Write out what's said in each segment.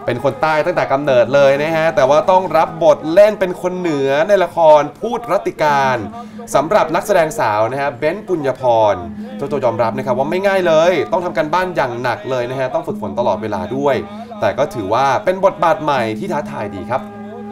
เป็นคนใต้ตั้งแต่กำเนิดเลยนะฮะแต่ว่าต้องรับบทเล่นเป็นคนเหนือในละครพูดรัตติการสำหรับนักแสดงสาวนะฮะเบ้นปุญญพรเจ้าตัวยอมรับนะครับว่าไม่ง่ายเลยต้องทำการบ้านอย่างหนักเลยนะฮะต้องฝึกฝนตลอดเวลาด้วยแต่ก็ถือว่าเป็นบทบาทใหม่ที่ท้าทายดีครับ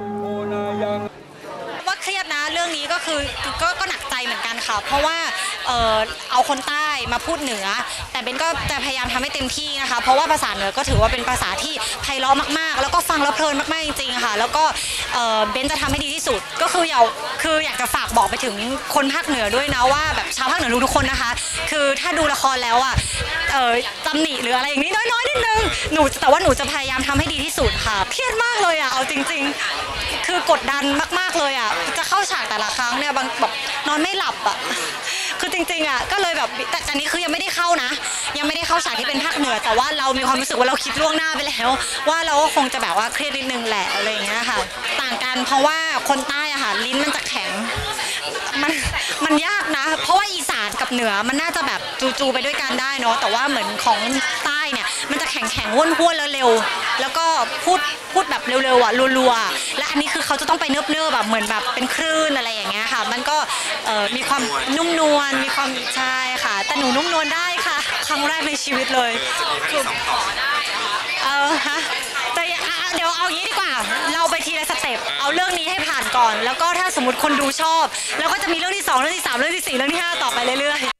ว่าเครียดนะเรื่องนี้ก็คือก็หนักใจเหมือนกันค่ะเพราะว่าเอาคนใต้มาพูดเหนือแต่เบนก็จะพยายามทำให้เต็มที่นะคะเพราะว่าภาษาเหนือก็ถือว่าเป็นภาษาที่ไพเราะมากๆแล้วก็ฟังแล้วเพลินมากๆจริงๆค่ะแล้วก็เบนจะทำให้ดีที่สุดก็คืออยากจะฝากบอกไปถึงคนภาคเหนือด้วยนะว่าแบบชาวภาคเหนือทุกคนนะคะคือถ้าดูละครแล้วอ่ะตำหนิหรืออะไรอย่างนี้น้อยนิดนึงแต่ว่าหนูจะพยายามทำให้ดีที่สุดค่ะเครียดมากเลยอ่ะเอาจริงๆคือกดดันมากๆเลยอ่ะจะเข้าฉากแต่ละครั้งเนี่ยบางแบบนอนไม่หลับอ่ะคือจริงๆอ่ะก็เลยแบบแต่อันนี้คือยังไม่ได้เข้านะยังไม่ได้เข้าฉากที่เป็นภาคเหนือแต่ว่าเรามีความรู้สึกว่าเราคิดล่วงหน้าไปแล้วว่าเราก็คงจะแบบว่าเครียดนิดนึงแหละอะไรอย่างเงี้ยค่ะต่างกันเพราะว่าคนใต้อะค่ะลิ้นมันจะแข็งมันยากนะเพราะว่าอีสานกับเหนือมันน่าจะแบบจูไปด้วยกันได้เนาะแต่ว่าเหมือนของใต้เนี่ยมันจะแข็งห้วนแล้วเร็วแล้วก็พูดแบบเร็วๆอ่ะรัวๆและอันนี้คือเขาจะต้องไปเนิบๆแบบเหมือนแบบเป็นคลื่นอะไรอย่างเงี้ยค่ะมันก็มีความนุ่มนวลมีความใช่ค่ะแต่หนูนุ่มนวลได้ค่ะครั้งแรกในชีวิตเลยฮะแต่เดี๋ยวเอางี้ดีกว่าเราไปทีละสเต็ปเอาเรื่องนี้ให้ผ่านก่อนแล้วก็ถ้าสมมติคนดูชอบแล้วก็จะมีเรื่องที่2เรื่องที่3เรื่องที่4เรื่องที่5ต่อไปเรื่อยๆ